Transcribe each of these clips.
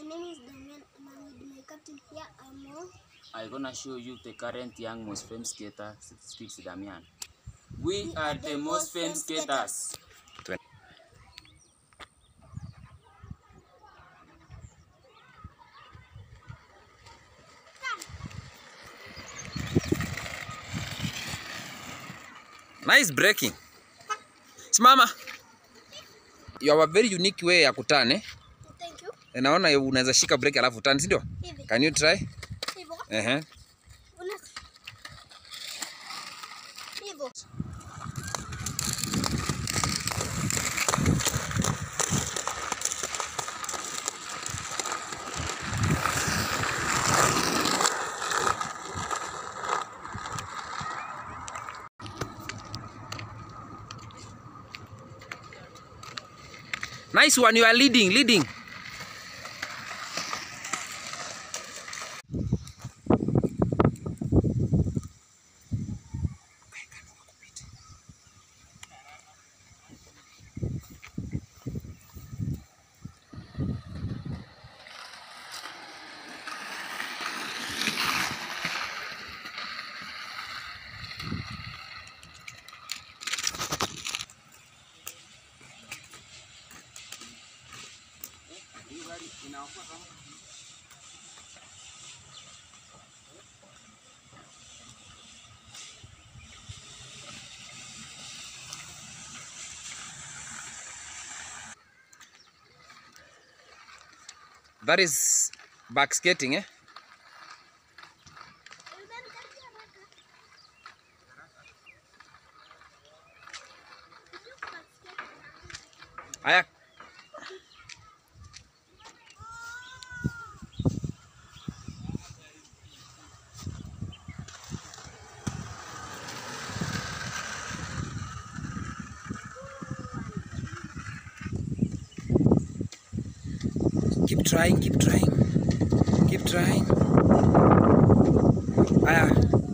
name is Damian and I'm with my captain here, Amo. I'm gonna show you the current young most famous skater, speaks Damian. We are the most famous skaters. Nice breaking. Simama. You have a very unique way ya kutane. Thank you. Naona unaweza shika break alafu turn, si ndio? Can you try? Hivyo. Ehe. Hivyo. Nice one, you are leading. That is back skating, eh? Aya. Keep trying. Aya.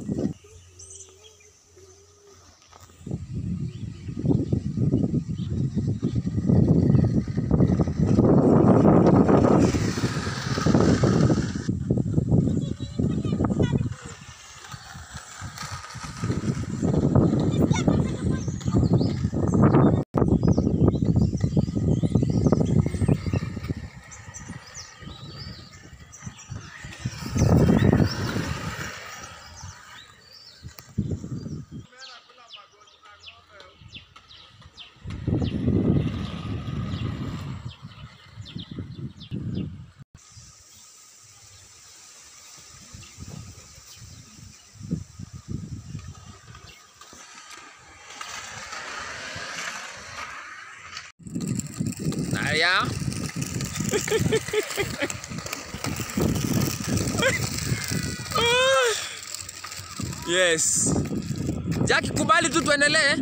Aya. Yes. Jackie, kubali tu tuendelee.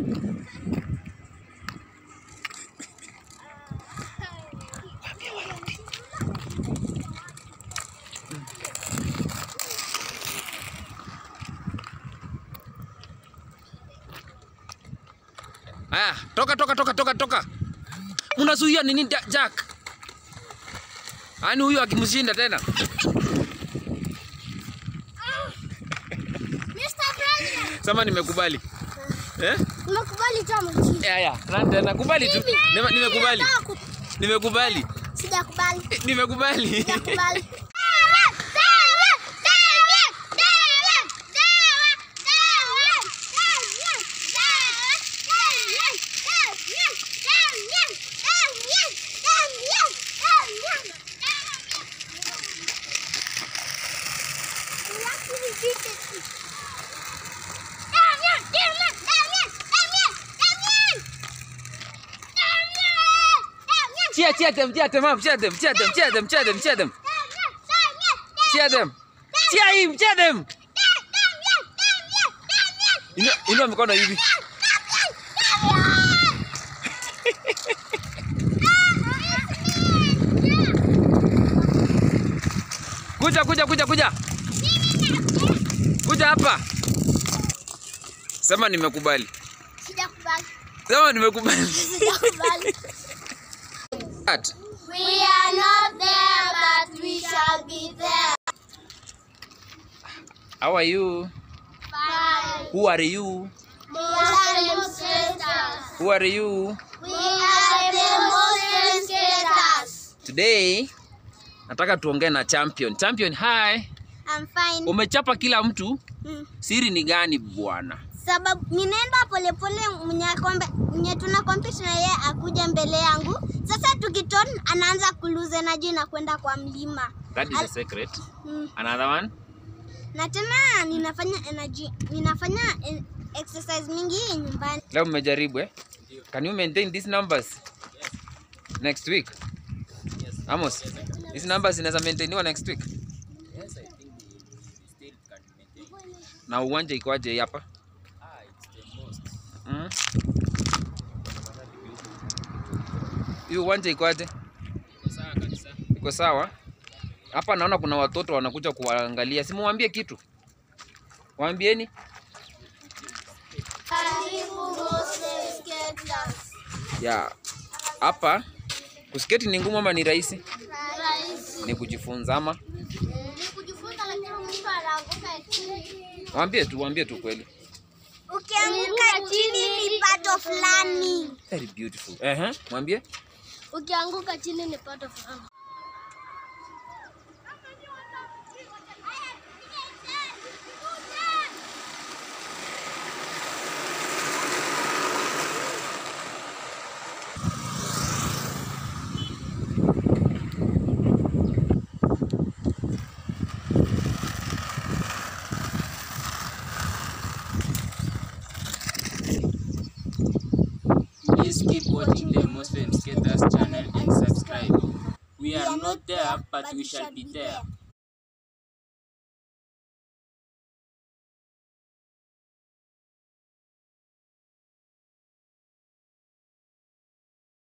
Aya, toka. Unazuia nini Jack? Ani huyu akimshinda tena. Sema nimekubali. Nimekubali tu mjini. Ya. Nakubali tu. Nimekubali. Sijakubali. Nimekubali. Cheer them. Cheer them. Inua mikono hivi. Kuja. Kuja hapa. Sema nimekubali. Sijakubali. Sema nimekubali. Sijakubali. We are not there, but we How are you? Fine. Who are you? Muslim skaters. Who are you? We are the Muslim skaters. Today nataka tuongee na champion. Champion, hi. I'm fine. Umechapa kila mtu? Siri ni gani bwana? Sababu ninaenda polepole, mwenye tuna compete na yeye akuja mbele yangu. Sasa tukiton anaanza kuluze energy na kwenda kwa mlima. That is a secret. Another one? Na tena ninafanya exercise mingi nyumbani. Leo mmejaribu eh? Can you maintain these numbers? Yes. Next week? Yes. Amos, these numbers inaweza maintainiwa next week? Yes, I think we still can maintain. Na uwanja ikoaje hapa? It's the most. Hiyo uwanja ikoaje? Iko sawa kabisa. Iko sawa? Hapa naona kuna watoto wanakuja kuangalia. Simuambie kitu. Waambieni. Karibu Muslim skaters. Ya. Hapa kusketi ni ngumu ama ni rahisi? Rahisi. Ni kujifunza ama? Ni kujifunza, lakini mtu anaanguka chini. Waambie tu kweli. Ukianguka chini ni part of learning. Very beautiful. Mwambie. Ukianguka chini ni part of learning. Please keep watching the Muslim Skaters channel and subscribe. We are not there, but we shall be there.